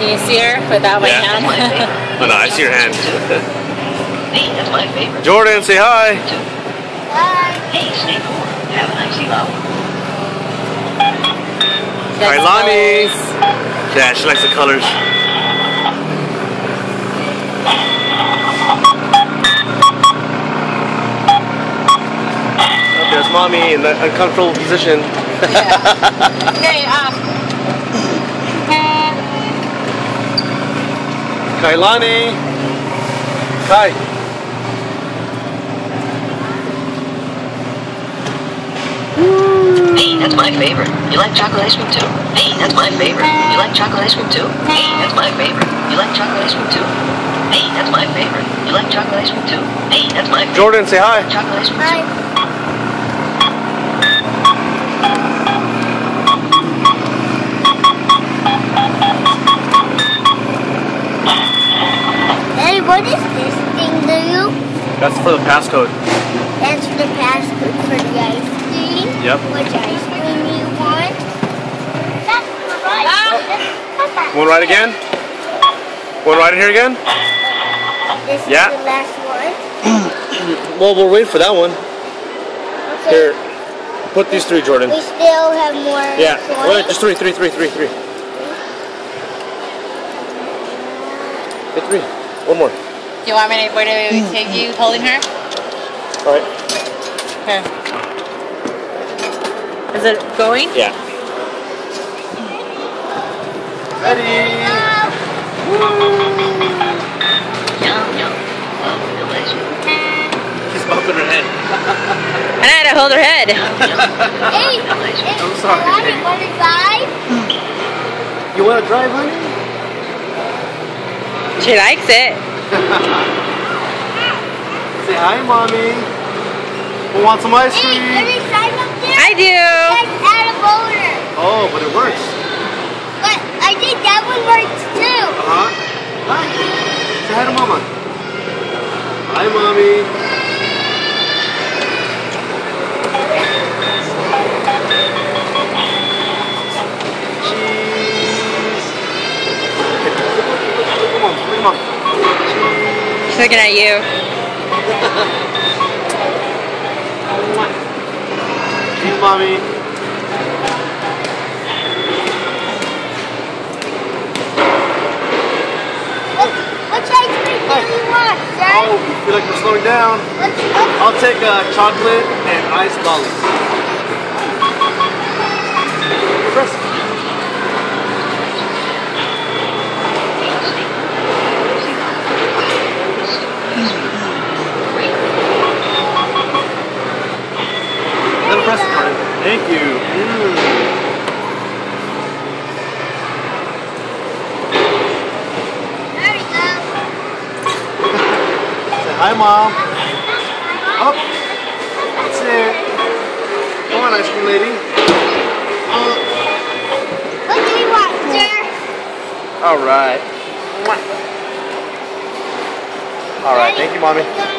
Can you see her without my hand? Oh no, I see your hand. That's my favorite. Jordan, say hi. Hi. Hey, stay cool. Have a nice evening. Kailani. Yeah, she likes the colors. Oh, there's mommy in the uncomfortable position. Yeah. Okay, Kailani. Kai. Hey, that's my favorite. You like chocolate ice cream too? Hey, that's my favorite. You like chocolate ice cream too? Hey, that's my favorite. You like chocolate ice cream too? Hey, that's my favorite. You like chocolate ice cream too? Hey, that's my favorite. Jordan, say hi. Chocolate ice cream too? Hey, what is this thing, Lou? That's for the passcode. That's the passcode for the ice cream? Yep. Which ice cream you want? That's the right. Want to ride again? Want to ride it here again? This is Yeah. the last one. Well, we'll wait for that one. Okay. Here, put these three, Jordan. We still have more. Yeah, toys. wait, just three. Hit three. One more. do you want me to, where do we take you holding her? All right. Okay. Is it going? Yeah. Ready? Yum, yum. Oh, delicious. She's bumping her head. And I had to hold her head. Hey, I'm sorry. Mommy, want to drive? You want to drive, honey? She likes it. Say hi, mommy. Who wants some ice cream? Hey, let me sign up there. I do. Let's add a boner. Oh, but it works. But I think that one works too. Uh-huh. Hi. Say hi to mama. Hi, mommy. Cheese. Come on. She's looking at you. Cheese, mommy. Which ice cream do you want, sir? Oh, you feel like we're slowing down? I'll take chocolate and iced lollies. Press. Let him press it, Jordan. Thank you. There we go. Say hi, Mom. Up. That's it. Come on, ice cream lady. What do you want, sir? All right. All right. Thank you, Mommy.